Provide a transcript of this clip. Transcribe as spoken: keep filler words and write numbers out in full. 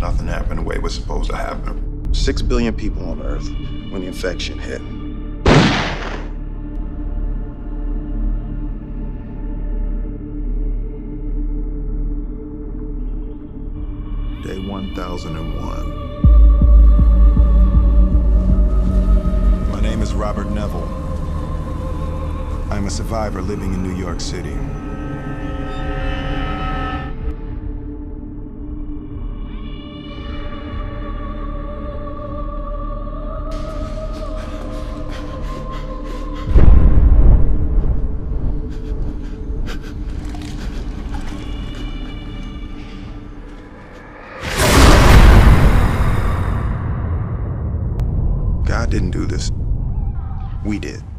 Nothing happened the way it was supposed to happen. Six billion people on Earth when the infection hit. Day one thousand one. My name is Robert Neville. I'm a survivor living in New York City. God didn't do this. We did.